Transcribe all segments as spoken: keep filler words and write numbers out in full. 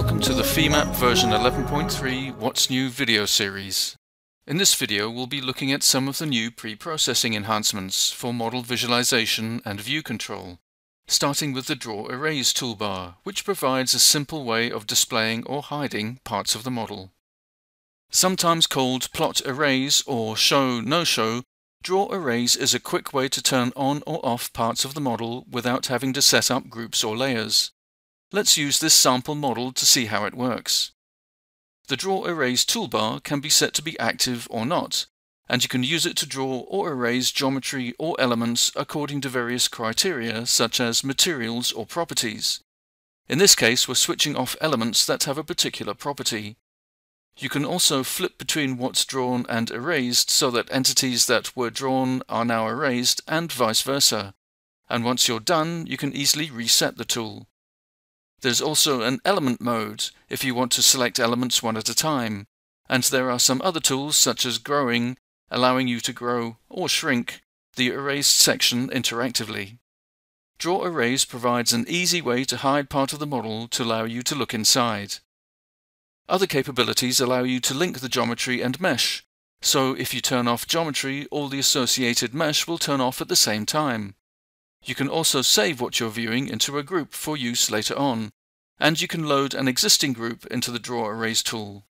Welcome to the Femap version eleven point three What's New video series. In this video we'll be looking at some of the new pre-processing enhancements for model visualization and view control, starting with the Draw Erase toolbar, which provides a simple way of displaying or hiding parts of the model. Sometimes called Plot Erase or Show No Show, Draw Erase is a quick way to turn on or off parts of the model without having to set up groups or layers. Let's use this sample model to see how it works. The Draw Erase toolbar can be set to be active or not, and you can use it to draw or erase geometry or elements according to various criteria such as materials or properties. In this case, we're switching off elements that have a particular property. You can also flip between what's drawn and erased so that entities that were drawn are now erased and vice versa. And once you're done, you can easily reset the tool. There's also an element mode if you want to select elements one at a time, and there are some other tools such as growing, allowing you to grow or shrink the erased section interactively. Draw Erase provides an easy way to hide part of the model to allow you to look inside. Other capabilities allow you to link the geometry and mesh, so if you turn off geometry, all the associated mesh will turn off at the same time. You can also save what you're viewing into a group for use later on, and you can load an existing group into the Draw Erase tool.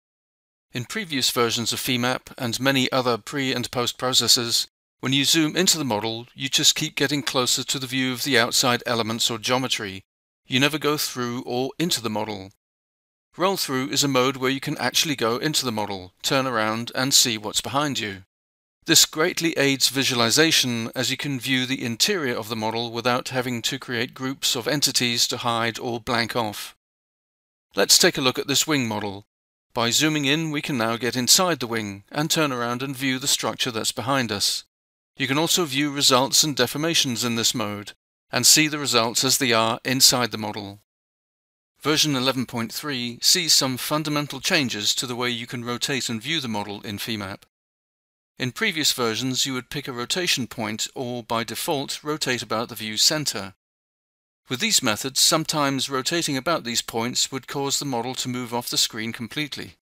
In previous versions of Femap and many other pre- and post-processors, when you zoom into the model, you just keep getting closer to the view of the outside elements or geometry. You never go through or into the model. Roll-through is a mode where you can actually go into the model, turn around, and see what's behind you. This greatly aids visualization as you can view the interior of the model without having to create groups of entities to hide or blank off. Let's take a look at this wing model. By zooming in, we can now get inside the wing and turn around and view the structure that's behind us. You can also view results and deformations in this mode, and see the results as they are inside the model. Version eleven point three sees some fundamental changes to the way you can rotate and view the model in Femap. In previous versions, you would pick a rotation point or, by default, rotate about the view center. With these methods, sometimes rotating about these points would cause the model to move off the screen completely.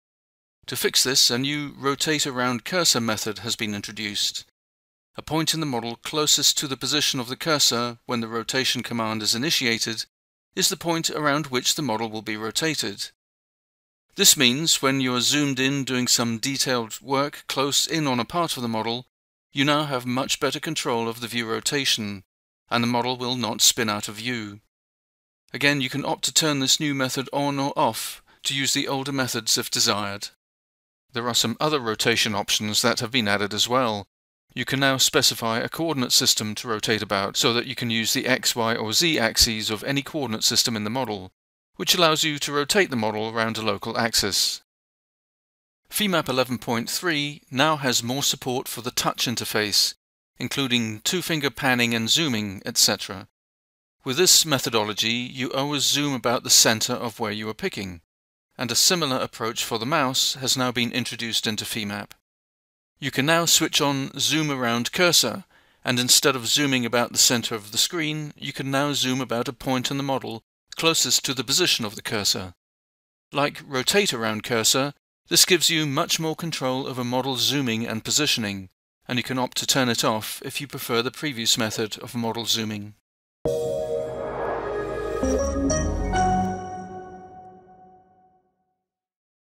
To fix this, a new Rotate Around Cursor method has been introduced. A point in the model closest to the position of the cursor when the rotation command is initiated is the point around which the model will be rotated. This means when you are zoomed in doing some detailed work close in on a part of the model, you now have much better control of the view rotation, and the model will not spin out of view. Again, you can opt to turn this new method on or off to use the older methods if desired. There are some other rotation options that have been added as well. You can now specify a coordinate system to rotate about so that you can use the X, Y, or Z axes of any coordinate system in the model, which allows you to rotate the model around a local axis. Femap eleven point three now has more support for the touch interface, including two-finger panning and zooming, et cetera. With this methodology, you always zoom about the center of where you are picking, and a similar approach for the mouse has now been introduced into Femap. You can now switch on Zoom Around Cursor, and instead of zooming about the center of the screen, you can now zoom about a point in the model closest to the position of the cursor. Like Rotate Around Cursor, this gives you much more control over model zooming and positioning, and you can opt to turn it off if you prefer the previous method of model zooming.